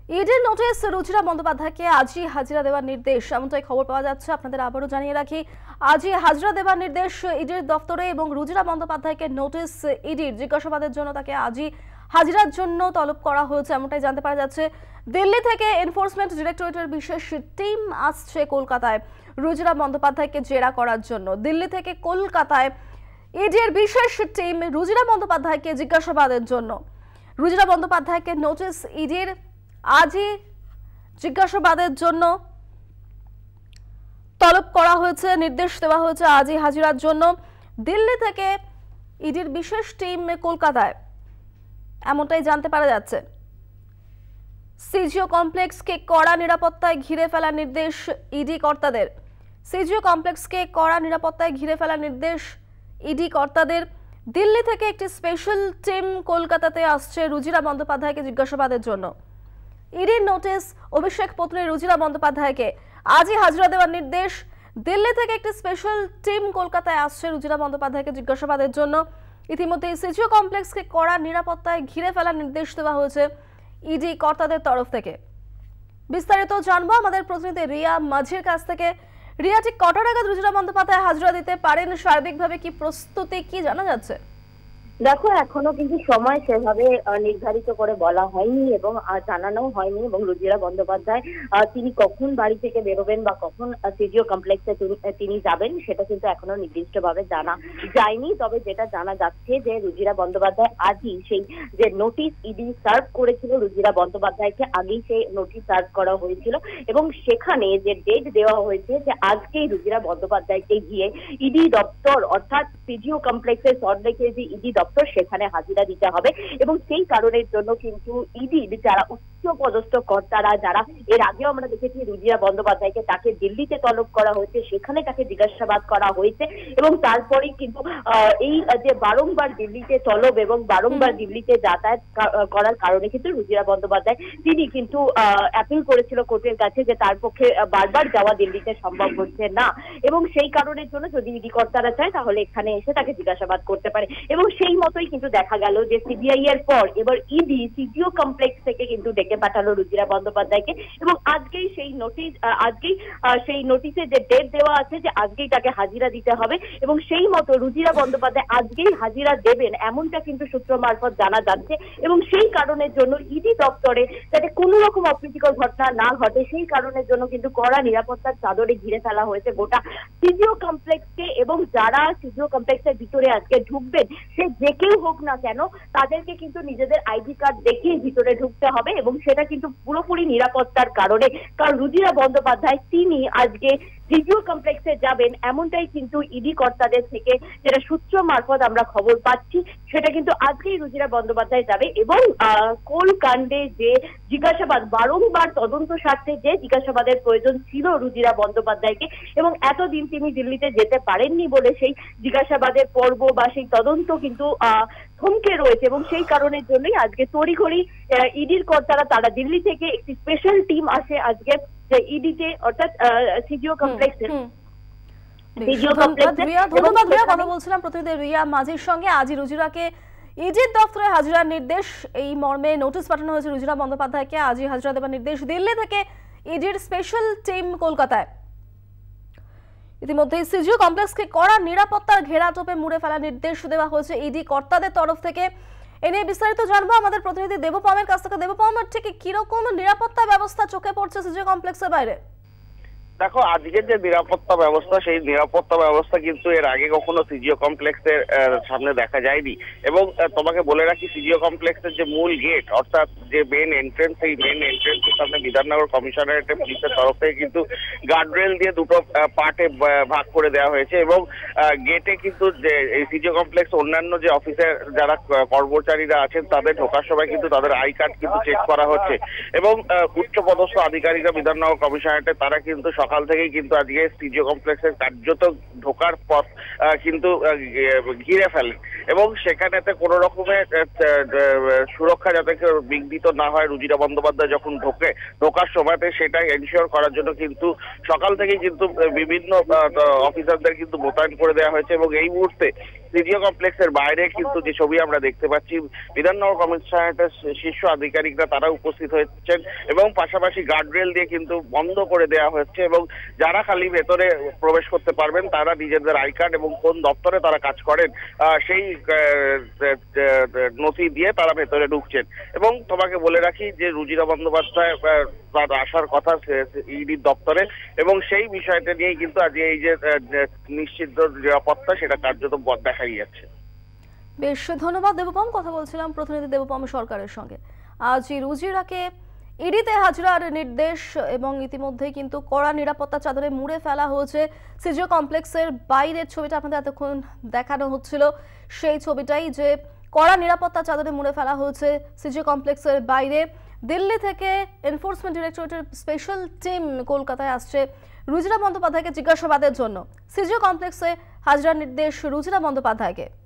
ইডির নোটিশ রুচিরা বন্দ্যোপাধ্যায়কে আজই হাজিরা দেওয়ার নির্দেশ, এমনটাই খবর পাওয়া যাচ্ছে। আপনাদের আবারও জানিয়ে রাখি, আজই হাজিরা দেওয়ার নির্দেশ ইডির দপ্তরে এবং রুচিরা বন্দ্যোপাধ্যায়কে নোটিশ ইডির জিজ্ঞাসাবাদের জন্য তাকে আজই হাজিরার জন্য তলব করা হয়েছে, এমনটাই জানতে পারা যাচ্ছে। দিল্লি থেকে এনফোর্সমেন্ট ডিরেক্টরেটের বিশেষ টিম আসছে কলকাতায় রুচিরা বন্দ্যোপাধ্যায়কে জেরা করার জন্য। দিল্লি থেকে কলকাতায় ইডির বিশেষ টিম রুচিরা বন্দ্যোপাধ্যায়কে জিজ্ঞাসাবাদের জন্য। রুচিরা বন্দ্যোপাধ্যায়কে নোটিশ ইডির আজই জিজ্ঞাসাবাদের জন্য তলব করা হয়েছে, নির্দেশ দেওয়া হয়েছে আজই হাজিরার জন্য। দিল্লি থেকে ইডির বিশেষ টিম কলকাতায়, এমনটাই জানতে পারা যাচ্ছে। সিজিও কমপ্লেক্সকে কড়া নিরাপত্তায় ঘিরে ফেলার নির্দেশ ইডি কর্তাদের। সিজিও কমপ্লেক্সকে কড়া নিরাপত্তায় ঘিরে ফেলার নির্দেশ ইডি কর্তাদের। দিল্লি থেকে একটি স্পেশাল টিম কলকাতাতে আসছে রুচিরা বন্দ্যোপাধ্যায়কে জিজ্ঞাসাবাদের জন্য। ইডির নোটিশ অভিষেক পত্নী রুচিরা বন্দ্যোপাধ্যায়কে আজই হাজিরা দেওয়ার নির্দেশ। দিল্লি থেকে একটি স্পেশাল টিম কলকাতায় আসছে রুচিরা বন্দ্যোপাধ্যায়কে জিজ্ঞাসাবাদের জন্য। ইতিমধ্যে সিজিও কমপ্লেক্সকে কড়া নিরাপত্তায় ঘিরে ফেলার নির্দেশ দেওয়া হয়েছে ইডি কর্তাদের তরফ থেকে। বিস্তারিত জানবো আমাদের প্রতিনিধি রিয়া মাঝির কাছ থেকে। রিয়া, ঠিক কটা নাগাদ রুচিরা বন্দ্যোপাধ্যায় হাজিরা দিতে পারেন? সার্বিকভাবে কি প্রস্তুতি, কি জানা যাচ্ছে? দেখো, এখনো কিন্তু সময় সেভাবে নির্ধারিত করে বলা হয়নি এবং জানানো হয়নি, এবং রুচিরা বন্দ্যোপাধ্যায় তিনি কখন বাড়ি থেকে বেরোবেন বা কখন সিজিও কমপ্লেক্সে তিনি যাবেন সেটা কিন্তু এখনো নির্দিষ্টভাবে জানা যায়নি। তবে যেটা জানা যাচ্ছে যে রুচিরা বন্দ্যোপাধ্যায় আজই সেই যে নোটিশ ইডি সার্ভ করেছিল রুচিরা বন্দ্যোপাধ্যায়কে, আগেই সেই নোটিশ সার্ভ করা হয়েছিল এবং সেখানে যে ডেট দেওয়া হয়েছে যে আজকেই রুচিরা বন্দ্যোপাধ্যায়কে গিয়ে ইডি দপ্তর অর্থাৎ সিজিও কমপ্লেক্সের সল্টলেকের যে ইডি সেখানে হাজিরা দিতে হবে। এবং সেই কারণের জন্য কিন্তু ইডির যারা উচ্চ পদস্থ কর্তারা, যারা এর আগেও আমরা দেখেছি রুচিরা বন্দ্যোপাধ্যায়কে তাকে দিল্লিতে তলব করা হয়েছে, সেখানে তাকে জিজ্ঞাসাবাদ করা হয়েছে এবং তারপরেই কিন্তু এই যে বারংবার দিল্লিতে তলব এবং বারংবার দিল্লিতে যাতায়াত করার কারণে কিন্তু রুচিরা বন্দ্যোপাধ্যায় তিনি কিন্তু অ্যাপিল করেছিল কোর্টের কাছে যে তার পক্ষে বারবার যাওয়া দিল্লিতে সম্ভব হচ্ছে না, এবং সেই কারণের জন্য যদি ইডি কর্তারা চায় তাহলে এখানে এসে তাকে জিজ্ঞাসাবাদ করতে পারে। এবং সেই মতোই কিন্তু দেখা গেল যে সিবিআই এর পর এবার ইডি সিজিও কমপ্লেক্স থেকে কিন্তু ডেকে পাঠালো রুচিরা বন্দ্যোপাধ্যায়কে এবং আজকেই সেই নোটিশে যে ডেট দেওয়া আছে যে আজকেই তাকে হাজিরা দিতে হবে এবং সেই মতো রুচিরা বন্দ্যোপাধ্যায় আজকেই হাজিরা দেবেন, এমনটা কিন্তু সূত্র মারফত জানা যাচ্ছে। এবং সেই কারণের জন্য ইডি দপ্তরে যাতে কোনো রকম অপ্রীতিকর ঘটনা না ঘটে সেই কারণের জন্য কিন্তু কড়া নিরাপত্তার চাদরে ঘিরে ফেলা হয়েছে গোটা সিজিও কমপ্লেক্সকে। এবং যারা সিজিও কমপ্লেক্সের ভিতরে আজকে ঢুকবেন সে যে কেউ হোক না কেন তাদেরকে কিন্তু নিজেদের আইডি কার্ড দেখিয়ে ভিতরে ঢুকতে হবে এবং সেটা কিন্তু পুরোপুরি নিরাপত্তার কারণে, কারণ রুচিরা বন্দ্যোপাধ্যায় তিনি আজকে সিজিও কমপ্লেক্সে যাবেন এমনটাই কিন্তু ইডি কর্তাদের থেকে যেটা সূত্র মারফত আমরা খবর পাচ্ছি সেটা কিন্তু আজকেই রুচিরা বন্দ্যোপাধ্যায় যাবে। এবং কোল কাণ্ডে যে জিজ্ঞাসাবাদ, বারংবার তদন্ত স্বার্থে যে জিজ্ঞাসাবাদের প্রয়োজন ছিল রুচিরা বন্দ্যোপাধ্যায়কে এবং এতদিন তিনি দিল্লিতে যেতে পারেননি বলে সেই জিজ্ঞাসাবাদের পর্ব বা সেই তদন্ত কিন্তু থমকে রয়েছে এবং সেই কারণের জন্যই আজকে তড়িঘড়ি ইডির কর্তারা তারা দিল্লি থেকে একটি স্পেশাল টিম আসে আজকে যে ইডিতে অর্থাৎ সিজিও কমপ্লেক্সে। ধন্যবাদ রিয়া, কথা বলছিলাম প্রতিনিধি রিয়া মাঝির সঙ্গে। আজই রুচিরাকে ইডির দপ্তরে হাজিরার নির্দেশ, এই মর্মে নোটিশ পাঠানো হয়েছে রুচিরা বন্দ্যোপাধ্যায়কে আজই হাজিরা দেওয়ার নির্দেশ। দিল্লি থেকে ইডির স্পেশাল টিম কলকাতায়। ইতিমধ্যে সিজিও কমপ্লেক্সকে কড়া নিরাপত্তার ঘেরাটোপে মুড়ে ফেলার নির্দেশ দেওয়া হয়েছে ইডি কর্তাদের তরফ থেকে। এ নিয়ে বিস্তারিত জানবো আমাদের প্রতিনিধি দেবপমের কাছ থেকে। দেবপম, ঠিক কিরকম নিরাপত্তা ব্যবস্থা চোখে পড়ছে সিজিও কমপ্লেক্সের বাইরে? দেখো, আজকের যে নিরাপত্তা ব্যবস্থা সেই নিরাপত্তা ব্যবস্থা কিন্তু এর আগে কখনো সিজিও কমপ্লেক্সের সামনে দেখা যায়নি। এবং তোমাকে বলে রাখি, সিজিও কমপ্লেক্সের যে মূল গেট অর্থাৎ যে মেন এন্ট্রেন্স, সেই মেন এন্ট্রেন্সের সামনে বিধাননগর কমিশনারেট পুলিশের তরফ থেকে কিন্তু গার্ডরেল দিয়ে দুটো পার্টে ভাগ করে দেওয়া হয়েছে এবং গেটে কিন্তু যে এই সিজিও কমপ্লেক্স অন্যান্য যে অফিসের যারা কর্মচারীরা আছেন তাদের ঢোকার সময় কিন্তু তাদের আই কার্ড কিন্তু চেক করা হচ্ছে এবং উচ্চপদস্থ আধিকারিকরা বিধাননগর কমিশনারেটে তারা কিন্তু সকাল থেকেই কিন্তু আজকে সিজিও কমপ্লেক্সের কার্যত ঢোকার পথ কিন্তু ঘিরে ফেলেন এবং সেখানেতে কোনো রকমের সুরক্ষা যাতে বিঘ্নিত না হয় রুচিরা বন্দ্যোপাধ্যায় যখন ঢোকার সময়তে সেটা এনশিওর করার জন্য কিন্তু সকাল থেকেই কিন্তু বিভিন্ন অফিসারদের কিন্তু মোতায়েন করে দেওয়া হয়েছে এবং এই মুহূর্তে সিজিও কমপ্লেক্সের বাইরে কিন্তু যে ছবি আমরা দেখতে পাচ্ছি, বিধাননগর কমিশনারেটের শীর্ষ আধিকারিকরা তারা উপস্থিত হয়েছেন এবং পাশাপাশি গার্ডরেল দিয়ে কিন্তু বন্ধ করে দেওয়া হচ্ছে এবং যারা খালি ভেতরে প্রবেশ করতে পারবেন তারা নিজেদের আই কার্ড এবং কোন দপ্তরে তারা কাজ করেন সেই নথি দিয়ে তারা ভেতরে ঢুকছেন। এবং তোমাকে বলে রাখি যে রুজিরা বন্দ্যোপাধ্যায় তার আসার কথা ইডির দপ্তরে এবং সেই বিষয়টা নিয়েই কিন্তু আজ এই যে নিশ্চিত নিরাপত্তা সেটা কার্যত দেখাই যাচ্ছে। বেশ, ধন্যবাদ দেবপম। কথা বলছিলাম প্রতিনিধি দেবপম সরকারের সঙ্গে। আজ রুজিরাকে ইডিতে হাজিরার নির্দেশ এবং ইতিমধ্যেই কিন্তু কড়া নিরাপত্তা চাদরে মুড়ে ফেলা হয়েছে। সিজিও কমপ্লেক্সের বাইরের ছবিটা আপনাদের এতক্ষণ দেখানো হচ্ছিল, সেই ছবিটাই যে কড়া নিরাপত্তা চাদরে মুড়ে ফেলা হয়েছে সিজিও কমপ্লেক্সের বাইরে। দিল্লি থেকে এনফোর্সমেন্ট ডিরেক্টরেটের স্পেশাল টিম কলকাতায় আসছে রুজিরা বন্দ্যোপাধ্যায়কে জিজ্ঞাসাবাদের জন্য। সিজিও কমপ্লেক্সে হাজিরার নির্দেশ রুজিরা বন্দ্যোপাধ্যায়কে।